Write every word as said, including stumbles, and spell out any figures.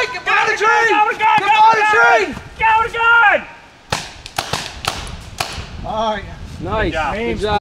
tree! Get behind the tree! Go with a gun! Get behind the tree! Go with a gun! All right. Nice. Good job. Good job.